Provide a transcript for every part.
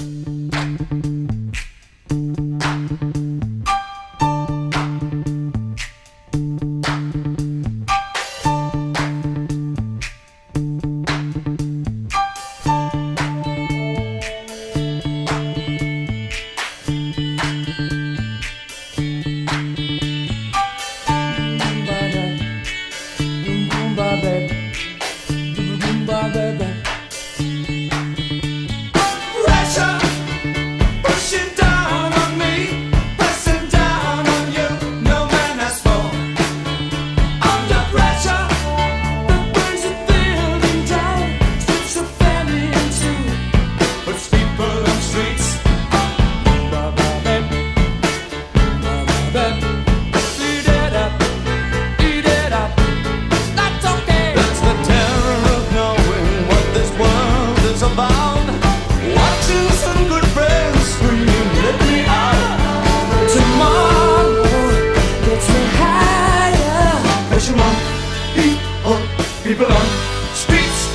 People on streets.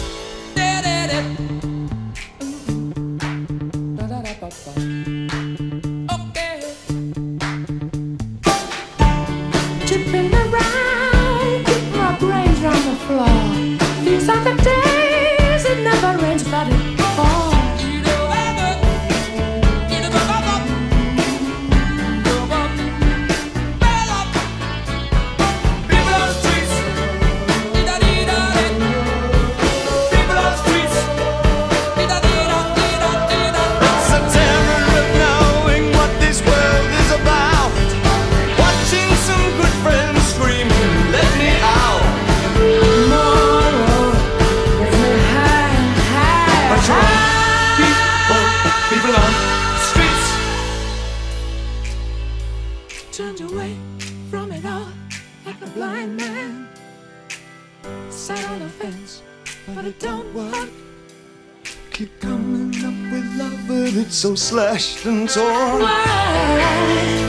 Okay. Tripping around, keep my brains round the floor. These are the days it never rains, but it falls. Turned away from it all like a blind man. Sat on the fence, but it don't work. Keep coming up with love, but it's so slashed and torn. Why?